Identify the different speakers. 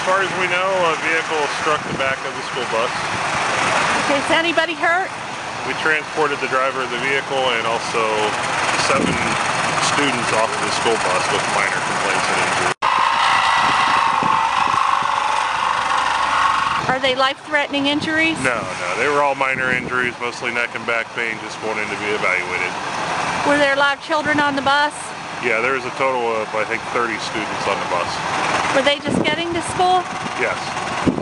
Speaker 1: far as we know, a vehicle struck the back of the school bus.
Speaker 2: Okay, is anybody hurt?
Speaker 1: We transported the driver of the vehicle and also 7 students off of the school bus with minor complaints and injuries.
Speaker 2: Are they life-threatening injuries?
Speaker 1: No, they were all minor injuries, mostly neck and back pain, just going in to be evaluated.
Speaker 2: Were there a lot of children on the bus?
Speaker 1: Yeah, there was a total of, I think, 30 students on the bus.
Speaker 2: Were they just getting to school?
Speaker 1: Yes.